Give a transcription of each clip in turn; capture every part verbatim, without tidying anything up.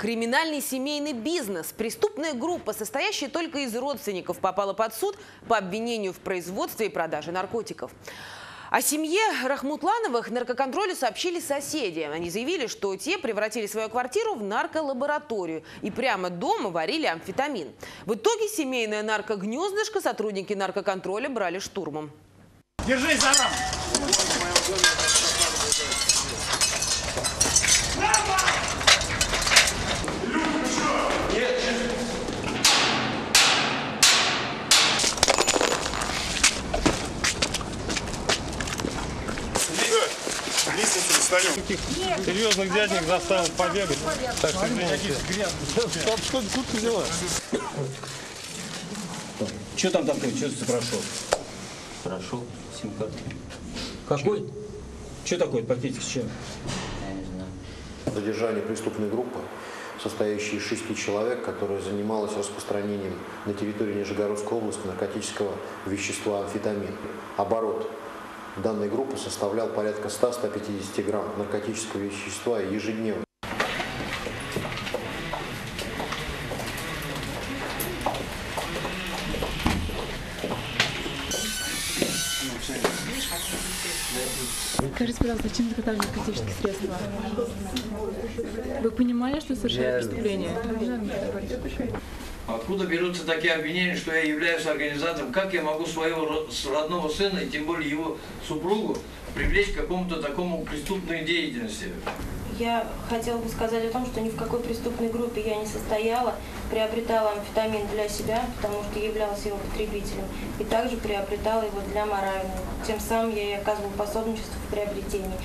Криминальный семейный бизнес. Преступная группа, состоящая только из родственников, попала под суд по обвинению в производстве и продаже наркотиков. О семье Рахмутлановых наркоконтролю сообщили соседи. Они заявили, что те превратили свою квартиру в нарколабораторию и прямо дома варили амфетамин. В итоге семейное наркогнездышко сотрудники наркоконтроля брали штурмом. Держись за раму! Лестницу встанем. Серьезных дядек заставил побегать. Так что извините. Что ты тут взяла? Что там такое? Что ты прошел? Прошел сим-карту. Какой? Что такое пакетик с чем? Я не знаю. Задержание преступной группы, состоящей из шести человек, которая занималась распространением на территории Нижегородской области наркотического вещества амфетамин. Оборот данной группы составлял порядка ста — ста пятидесяти грамм наркотического вещества ежедневно. Скажите, пожалуйста, чем изготовили наркотические средства? Вы понимали, что совершали преступление? Откуда берутся такие обвинения, что я являюсь организатором? Как я могу своего родного сына, и тем более его супругу, привлечь к какому-то такому преступной деятельности? Я хотела бы сказать о том, что ни в какой преступной группе я не состояла, приобретала амфетамин для себя, потому что являлась его потребителем, и также приобретала его для Мараевны. Тем самым я ей оказывала пособничество в приобретении.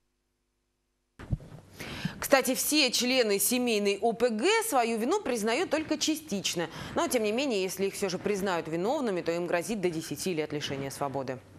Кстати, все члены семейной О Пэ Гэ свою вину признают только частично. Но, тем не менее, если их все же признают виновными, то им грозит до десяти лет лишения свободы.